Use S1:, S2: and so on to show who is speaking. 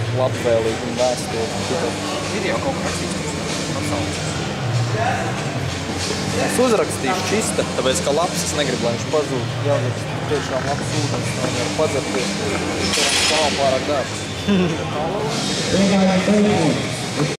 S1: labvēlīgu un vēstuli.
S2: Ir jau kaut kā rakstīts.
S1: Es uzrakstīšu čista, tāpēc, ka labs es negribu, lai viņš pazūd. Jāliek tiešām labs ūdens, lai viņi var padzerties. Tas nav pārāk dārgs.